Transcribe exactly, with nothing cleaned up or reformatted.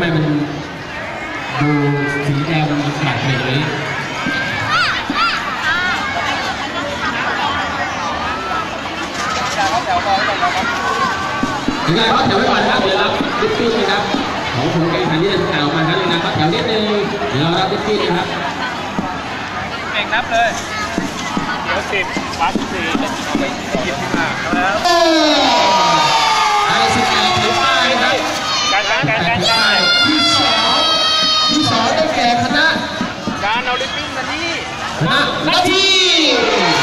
มันดูสีแดงมันแปลกเลยนี้ถึงไงครับแถวไว้ก่อนนะครับเดี๋ยวรับดิปปี้นะครับของผมแกงขันที่จะถ่ายออกมาครับเลยนะครับแถวนิดนึงเดี๋ยวเรารับดิปปี้นะครับเก่งนับเลยเดี๋ยวสิบวัดสี่เอาไปยี่สิบห้าแล้วไอสิบแปดถือป้ายครับการการการการการที่สองที่สองได้แก่คณะการเอาดิปปิ้งมานี่คณะนาที